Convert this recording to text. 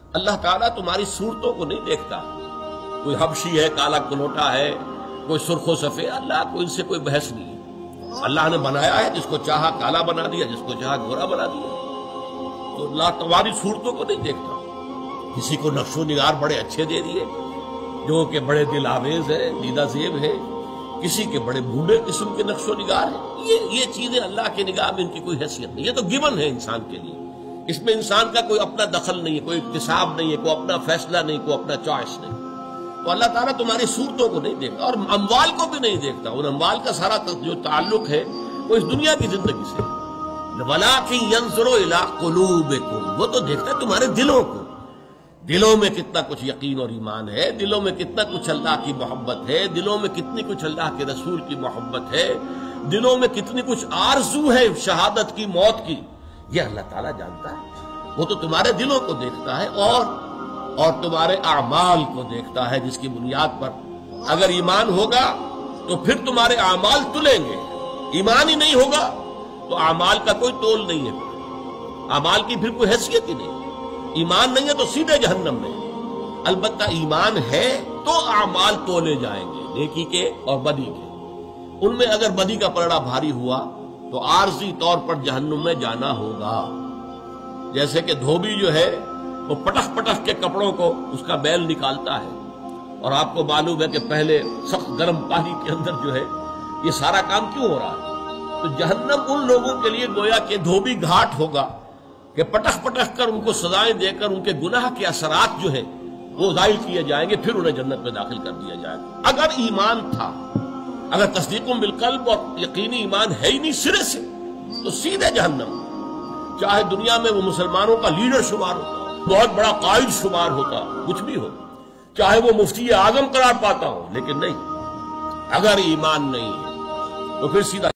اللہ تعالیٰ تمہاری صورتوں کو نہیں دیکھتا. کوئی حبشی ہے، کالا کلوٹا ہے، کوئی سرخ و سفید، اللہ کو ان سے کوئی بحث نہیں ہے. اللہ نے بنایا ہے، جس کو چاہا کالا بنا دیا، جس کو چاہا گورا بنا دیا. تو اللہ تمہاری صورتوں کو نہیں دیکھتا. کسی کو نقش و نگار بڑے اچھے دے دیے جو کہ بڑے دل آویز ہے، دیدہ زیب ہے، کسی کے بڑے بوڑھے قسم کے نقش و نگار ہیں. یہ چیزیں اللہ کی نگاہ میں ان کی کوئی حیثیت نہیں. یہ تو گیون ہے انسان کے لیے. اس میں انسان کا کوئی اپنا دخل نہیں ہے، کوئی اکتساب نہیں ہے، کوئی اپنا فیصلہ نہیں، کوئی اپنا چوائس نہیں. تو اللہ تعالیٰ تمہاری صورتوں کو نہیں دیکھتا اور اموال کو بھی نہیں دیکھتا. ان اموال کا سارا جو تعلق ہے وہ اس دنیا کی زندگی سے. وَلَٰكِن يَنظُرُ إِلَىٰ قُلُوبِكُمْ، وہ تو دیکھتا ہے تمہارے دلوں کو. دلوں میں کتنا کچھ یقین اور ایمان ہے، دلوں میں کتنا کچھ اللہ کی محبت ہے، دلوں میں کتنی کچھ اللہ کے رسول کی محبت ہے، دلوں میں کتنی کچھ آرزو ہے شہادت کی، موت کی. یہ اللہ تعالیٰ جانتا ہے. وہ تو تمہارے دلوں کو دیکھتا ہے اور تمہارے اعمال کو دیکھتا ہے، جس کی بنیاد پر اگر ایمان ہوگا تو پھر تمہارے اعمال تلیں گے. ایمان ہی نہیں ہوگا تو اعمال کا کوئی تول نہیں ہے. اعمال کی پھر کوئی حیثیت ہی نہیں. ایمان نہیں ہے تو سیدھے جہنم میں. البتہ ایمان ہے تو اعمال تولے جائیں گے، نیکی کے اور بدی کے. ان میں اگر بدی کا پلڑا بھاری ہوا تو عارضی طور پر جہنم میں جانا ہوگا. جیسے کہ دھوبی جو ہے وہ پٹخ پٹخ کے کپڑوں کو اس کا بیل نکالتا ہے، اور آپ کو معلوم ہے کہ پہلے سخت گرم پانی کے اندر جو ہے یہ سارا کام کیوں ہو رہا ہے. تو جہنم ان لوگوں کے لیے گویا کہ دھوبی گھاٹ ہوگا کہ پٹخ پٹخ کر ان کو سزائیں دے کر ان کے گناہ کے اثرات جو ہیں وہ ظاہر کیے جائیں گے، پھر انہیں جنت میں داخل کر دیا جائے گا. اگر ایمان تھا، اگر تصدیق بالقلب اور یقینی ایمان ہے ہی نہیں سرے سے، تو سیدھے جہنم. چاہے دنیا میں وہ مسلمانوں کا لیڈر شمار ہوتا، بہت بڑا قائد شمار ہوتا، کچھ بھی ہو، چاہے وہ مفتی اعظم قرار پاتا ہو، لیکن نہیں، اگر ایمان نہیں ہے تو پھر سیدھا